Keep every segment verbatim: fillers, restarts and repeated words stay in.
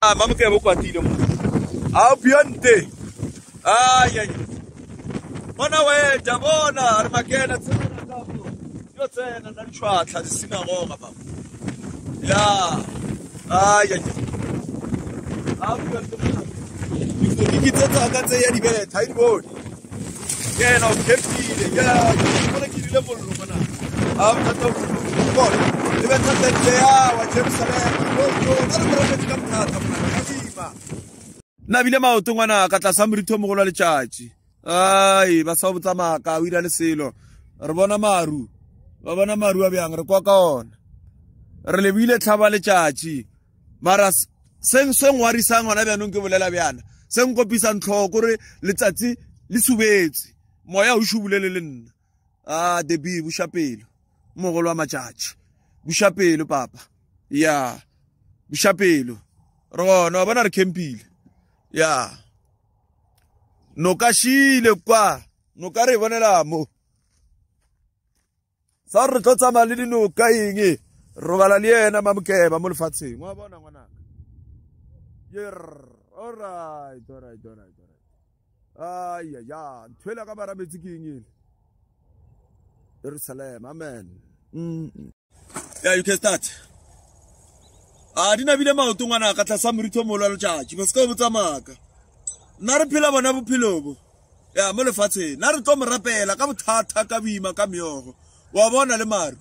Ah, mama ke bokwatile mo. Ah, beyonde. Ay ay. Bona we jabona ari makena tsena lapho. Yo tsena nalishwatla sina ngoga baba. Ya. Ay ay. Ah, beyonde. Ngikitsetsa ka tse ya dibetha I dibone. Yena o kepile ya. Bona ke dile mollo bona. Ah, mthatha bona. Dibetha tse ya wa Jerusalem. Go go tsara re ka mthata bona. Nabile maoto ngwana ka tla samritho mo go la letšatši. Ai ba sa botsa maka o ira le selo. Re bona maru. Ba bona maru a bjang re kwa ka ona. Re lebile tlhaba letšatši. Mara seng seng warisa ngwana bjanong ke bolela bjana. Seng kopisa ntlhoko re letsatsi le subetse. Moya o shubulele le nna. Ah debi bushapelo. Mogolo wa matšatši. Bushapelo papa. Ya. Bushapelo. Re bona bona re campile. Ya. No kashile kwa. No kare bonela mo. Sa re tlotsa mali di no ka eng. Robala le yena mamkeba mo lefatsheng. Wa bona ngwana. Yer. All right, all right, all right, all right. Ay ay ya, ntwela ka bara metsi ke eng. Jerusalem, amen. Mm. Yeah, you can start. Ah dina bile maoto ngwana ka tla samritho mo la letšatši. Ba se ka botsa maka. Na re phela bona bophelo bo. Ya mo lefatsheng. Na re tlo mo rapela ka bothata ka boima ka meogo. Wa bona le maru.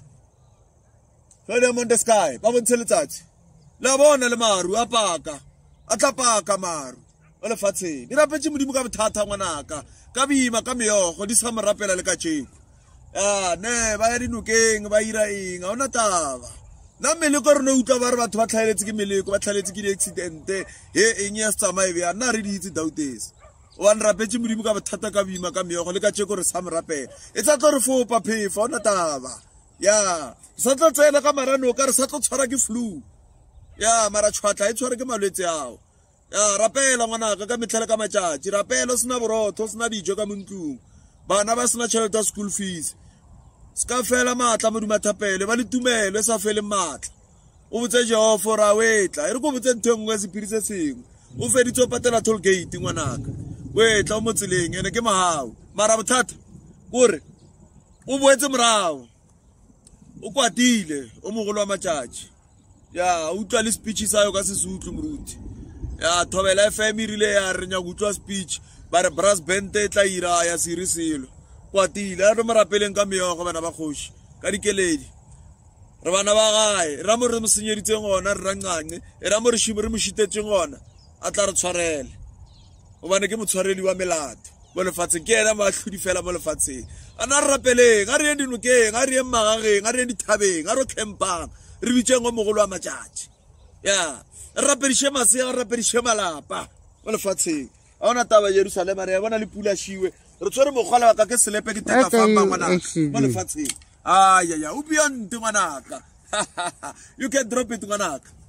Fele mo the sky, ba bontshe letsatsi. La bona le maru a paka. A tla paka maru. Mo lefatsheng. Di rapetse modimo ka bothata ngwanaka. Ka boima ka meogo di sa mo rapela le ka tšeng. Ya ne ba ya dinokeng ba ira eng. Ha ona taba. Na meleko re no utla ba re batho ba tlhaeletse ke meleko ba tlhaeletse ke di-accident he eng ya se tsamaye bjang nna re di itse dautese o a nrapetse modimo ka bothata ka boima ka meogo le ka tšeko re sa mo rapela e sa tlo re fopa phefa ona taba ya sa tlo tsena ka marano ka re sa tlo tshwara ke flu ya mara tšhwatla e tshware ke malwetse ao ya rapela ngwanaka ka metlhale ka matšatši rapela o sena borotho o sena dijo ka mo ntlong bana ba sena tšhelete ya school fees ska fela matla mo dimathapele ba le tumelo e sa fele matla o botse Jehova ra wetla e re go botse ntho engwe se phiri se sengwe o feditse o patela toll gate ngwanaka wetla o mo tseleng ene ke mahao mara bothata gore o boetse morao o kwatile o mogolo wa matšatši ya o utlwa le speech sa yo ka Sesotho moruti ya Thobela F M rile ya re nya go utlwa speech ba re brass band e tla ira ya sirisilo kwatile re mo rapeleng ka meogo bana ba kgoši ka dikeledi re bana ba gae ra mo re mo senyeditseng gona re rangcance e ra mo re šimo re mo šitetseng gona a tla re tshwarele gobane ke motshwaredi wa melato mo lefatsheng ke ena maatlhodi fela mo lefatsheng a na re rapeleng a re yeng dinokeng a re yeng magageng a re yeng dithabeng a re o campang re bitseng o mogolo wa matšatši ya re rapediše masea re rapediše malapa mo lefatsheng a ona taba Jerusalema re ya bona le pula šiwe re tswere mogwala wa ka ke selepe ke teka famba ngwanaka mo lefatsheng ay ay o beyond ngwanaka you can drop it ngwanaka